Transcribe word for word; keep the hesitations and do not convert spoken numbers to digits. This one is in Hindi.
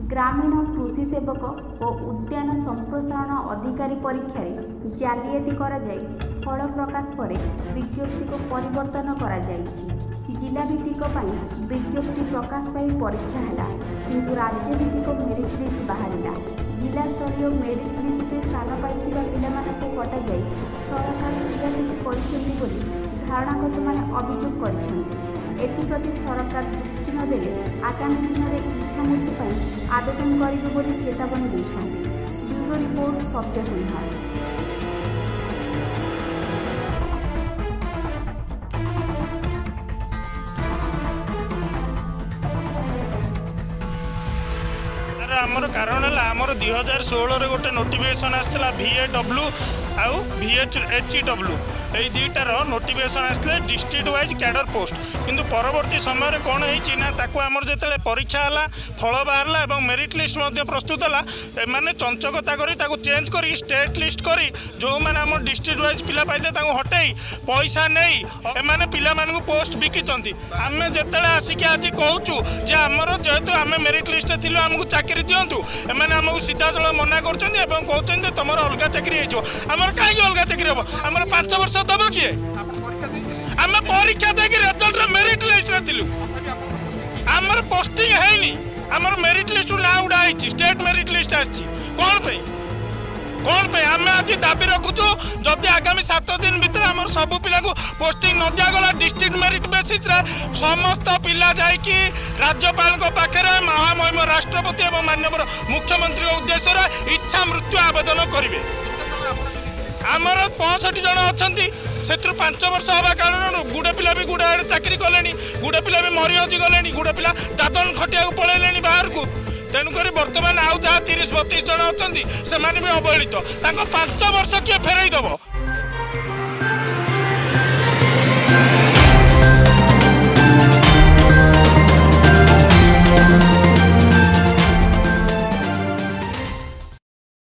ग्रामीण कृषि सेवक और उद्यान संप्रसारण अधिकारी परीक्षा रे जालियाती करा जाय फल प्रकाश पर विज्ञप्ति को परिवर्तन करा जायछि। जिला भित्तिक विज्ञप्ति प्रकाश पाई परीक्षा है किंतु राज्य भित्तिक मेरिट लिस्ट बाहरिला। जिला स्तरीय मेरिट लिस्ट स्थान पाइथिबा पिलामानकु कटा जाय सरकार क्रियान्वित करिसेंति बोली धारणाकर्ता माने अभियोग करिसेंति। एथिप्रति सरकार दृष्टि न देले आगामी दिन में इच्छा मृत्यु पर आवेदन करेंगे बोली चेतावनी देछंती। ब्यूरो रिपोर्ट सत्य सिन्हा। आमर कारण है आमर दुई हजार षोल गोटे नोटिफिकेशन आसला भी ए डब्ल्यू आउ भी एच एच ई डब्ल्यू ये दुईटार नोटिफिकेशन आसले डिस्ट्रिक्ट वाइज कैडर पोस्ट किंतु परवर्ती समय कौन होता आमर जो परीक्षा है फल बाहरला और मेरिट लिस्ट प्रस्तुत है मैंने चंचकता करी चेंज करी स्टेट लिस्ट करी जो मैंने आम डिस्ट्रिक्ट वाइज पिला पाइले हटई पैसा नहीं एमाने पिला मानू पोस्ट बिकिचंती। आम जिते आसिक आज कहूँ जे आमर जेहेतु आम मेरिट लिस्ट थी आमको चाकरी दिंतु एमाने आमको सीधा सड़क मना कर तुम अलग चाकरी होमर कहीं अलग चाकरी हम आम पांच वर्ष दब किए आम परीक्षा देख रिजल्ट मेरिट लिस्ट थिलु आमर पोस्टिंग है आमर मेरिट लिस्ट ना उड़ा स्टेट मेरिट लिस्ट आसी कौन पे कौन पे आम आज दाबी रखुचु जदि आगामी सात दिन भीतर आम सब पिला पोस्टिंग न दिगला डिस्ट्रिक्ट मेरिट बेसिस रे समस्त पिला जाइकी राज्यपाल पाखे महामहिम राष्ट्रपति और माननीय मुख्यमंत्री उद्देश्य इच्छा मृत्यु आवेदन करेंगे। आमर पैंसठ जन अच्छा से पांच वर्ष हवा कारण गुड़े पिला भी गुड़ा चाकरी कले गुड़े पिला भी मरी हजी गले गुड़े पिला दादन खटिया पलैले बाहर को तेणुक बर्तमान आउ जहाँ तीस बतीस जन अच्छा से भी अवहेलित पांच वर्ष किए फेरई दब।